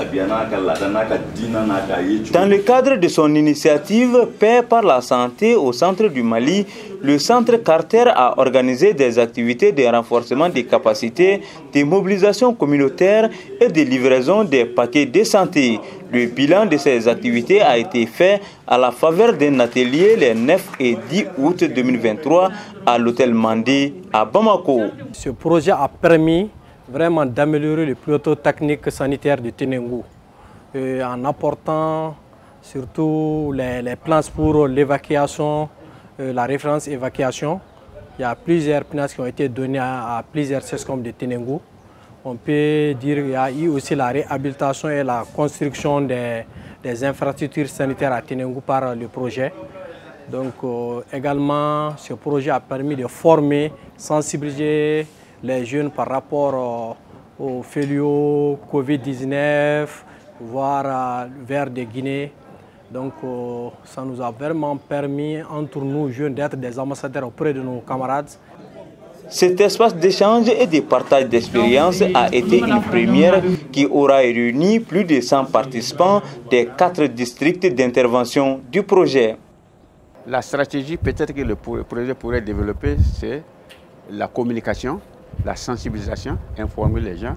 Dans le cadre de son initiative Paix par la santé au centre du Mali, le centre Carter a organisé des activités de renforcement des capacités, de mobilisation communautaire et de livraison des paquets de santé. Le bilan de ces activités a été fait à la faveur d'un atelier les 9 et 10 août 2023 à l'hôtel Mandé à Bamako. Ce projet a permis vraiment d'améliorer le plateau technique sanitaire de Tenengu en apportant surtout les plans pour l'évacuation, la référence évacuation. Il y a plusieurs plans qui ont été donnés à plusieurs CESCOM de Tenengu. On peut dire qu'il y a eu aussi la réhabilitation et la construction des infrastructures sanitaires à Tenengu par le projet. Donc également, ce projet a permis de former, sensibiliser les jeunes par rapport au fléau Covid-19, voire vers de Guinée. Donc ça nous a vraiment permis, entre nous jeunes, d'être des ambassadeurs auprès de nos camarades. Cet espace d'échange et de partage d'expériences a été une première qui aura réuni plus de 100 participants des 4 districts d'intervention du projet. La stratégie peut-être que le projet pourrait développer, c'est la communication, la sensibilisation, informer les gens,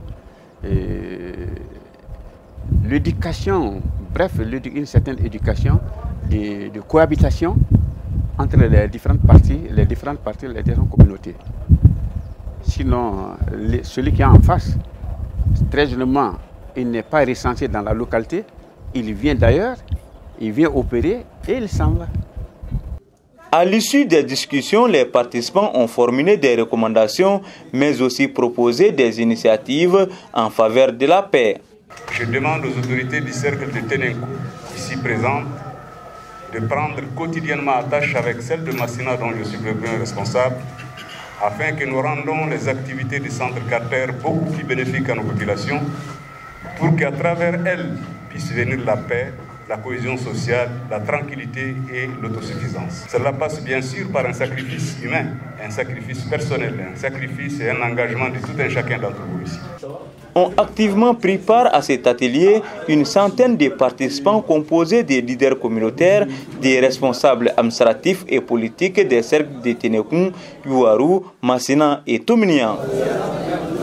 l'éducation, bref, une certaine éducation de cohabitation entre les différentes parties, les différentes communautés. Sinon, celui qui est en face, très généralement, il n'est pas recensé dans la localité, il vient d'ailleurs, il vient opérer et il s'en va. À l'issue des discussions, les participants ont formulé des recommandations, mais aussi proposé des initiatives en faveur de la paix. Je demande aux autorités du cercle de Tenengu, ici présentes, de prendre quotidiennement attache avec celle de Massina dont je suis le premier responsable, afin que nous rendons les activités du centre Carter beaucoup plus bénéfiques à nos populations, pour qu'à travers elles puisse venir la paix, la cohésion sociale, la tranquillité et l'autosuffisance. Cela passe bien sûr par un sacrifice humain, un sacrifice personnel, un sacrifice et un engagement de tout un chacun d'entre vous ici. Ont activement pris part à cet atelier une centaine de participants composés des leaders communautaires, des responsables administratifs et politiques des cercles de Tenengu, Yuaru, Massina et Toumnian.